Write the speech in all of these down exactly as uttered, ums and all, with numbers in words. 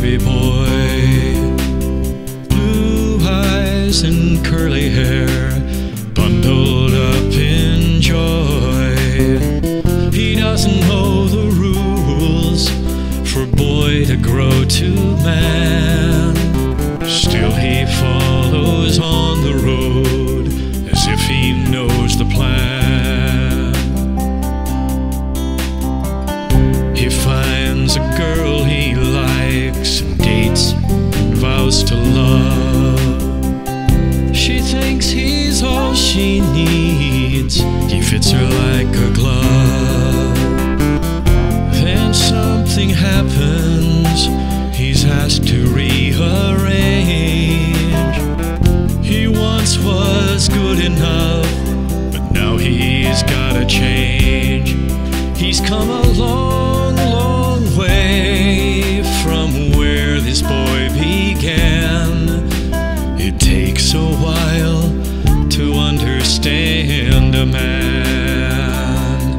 country boy, blue eyes and curly hair, bundled up in joy. He doesn't know the rules for a boy to grow to man. Still he follows on the road as if he knows the plan. He finds a girl he likes and dates and vows to love. She thinks he's all she needs, he fits her like a glove. Then something happens, he's asked to rearrange. He once was good enough, but now he's gotta change. He's come a long, long way from where this boy began. It takes a while to understand a man.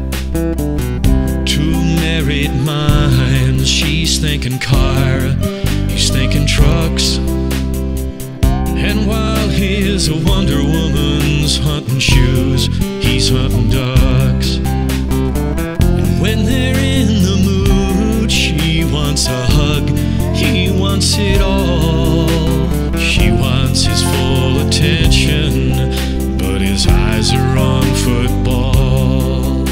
Two married minds, she's thinking car, he's thinking trucks. And while his Wonder Woman's hunting shoes, he's hunting ducks. And when they're in the mood, she wants a hug, he wants it all. She wants his full attention, but his eyes are on football.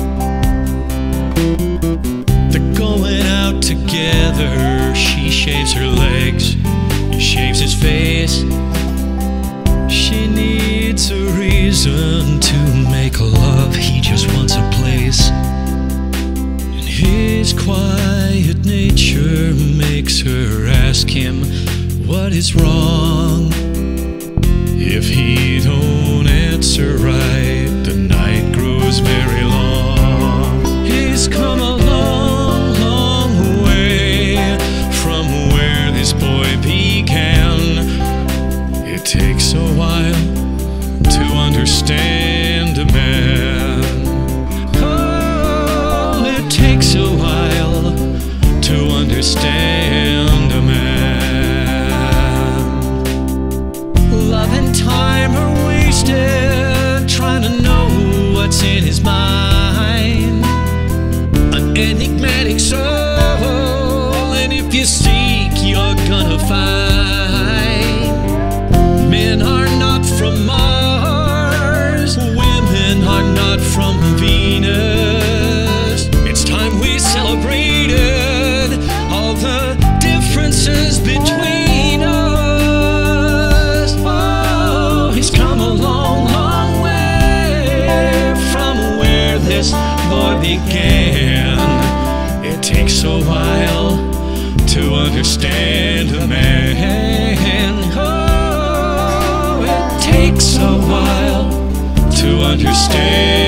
They're going out together, she shaves her legs, he shaves his face. She needs a reason to make love, he just wants a place. And his quiet nature makes her ask him what is wrong. If he don't answer right, the night grows very long. He's come a long, long way from where this boy began. It takes a while to understand a man. Oh, it takes a while to understand a man. Love and time are wasted trying to know what's in his mind. An enigmatic soul, and if you seek, you're gonna find. Men are not from Mars, women are not from Venus. It's time we celebrated all the differences between us. Oh, he's come a long, long way from where this boy began. It takes a while to understand a man. Oh, it takes a while to understand